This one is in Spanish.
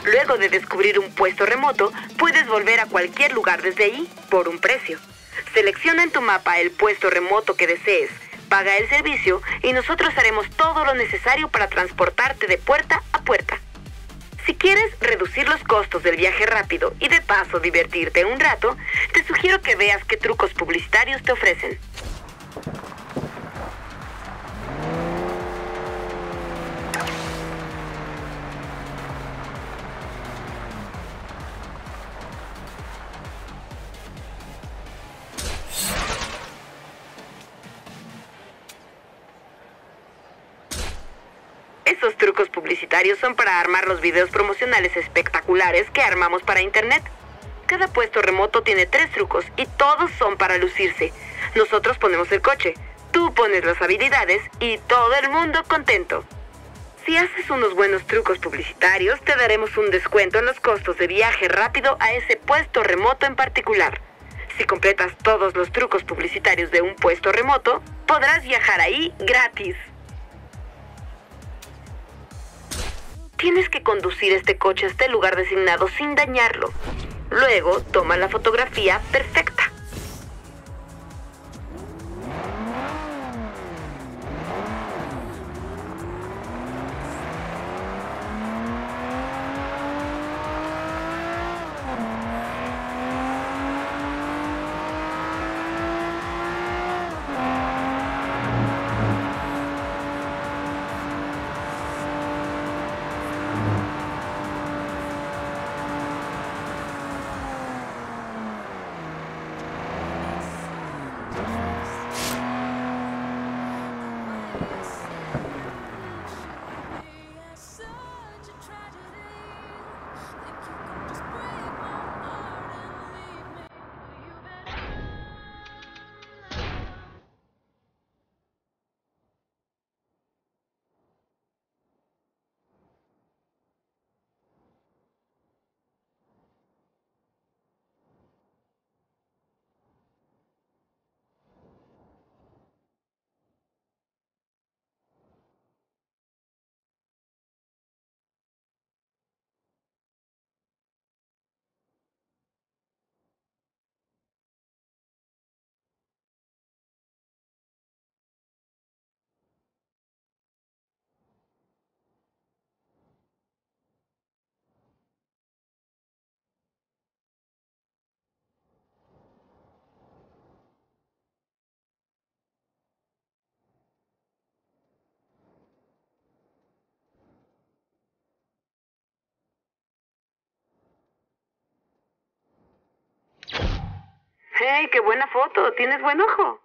Luego de descubrir un puesto remoto, puedes volver a cualquier lugar desde ahí por un precio. Selecciona en tu mapa el puesto remoto que desees, paga el servicio y nosotros haremos todo lo necesario para transportarte de puerta a puerta. Si quieres reducir los costos del viaje rápido y de paso divertirte un rato, te sugiero que veas qué trucos publicitarios te ofrecen. Esos trucos publicitarios son para armar los videos promocionales espectaculares que armamos para internet. Cada puesto remoto tiene 3 trucos y todos son para lucirse. Nosotros ponemos el coche, tú pones las habilidades y todo el mundo contento. Si haces unos buenos trucos publicitarios, te daremos un descuento en los costos de viaje rápido a ese puesto remoto en particular. Si completas todos los trucos publicitarios de un puesto remoto, podrás viajar ahí gratis. Tienes que conducir este coche hasta el lugar designado sin dañarlo. Luego, toma la fotografía perfecta. ¡Hey, qué buena foto! ¿Tienes buen ojo?